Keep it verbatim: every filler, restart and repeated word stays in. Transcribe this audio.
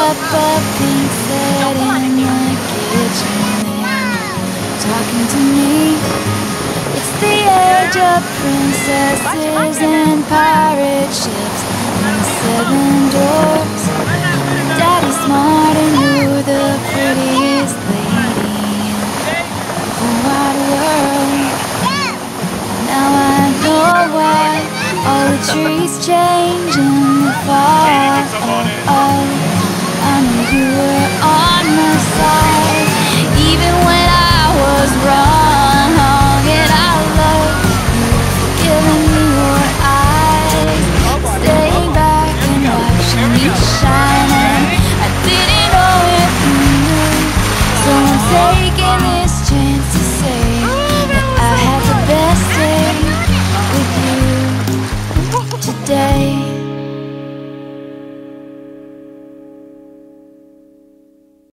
up a pink set in the kitchen and talking to me. It's the age of princesses and pirate ships and the seven dwarfs. Daddy's smart and you're the prettiest lady in the wide world. Now I know why all the trees change in the fall. Oh, I knew you were on my side, even when I was wrong. And I love you for giving me your eyes, staying back and watching you shine.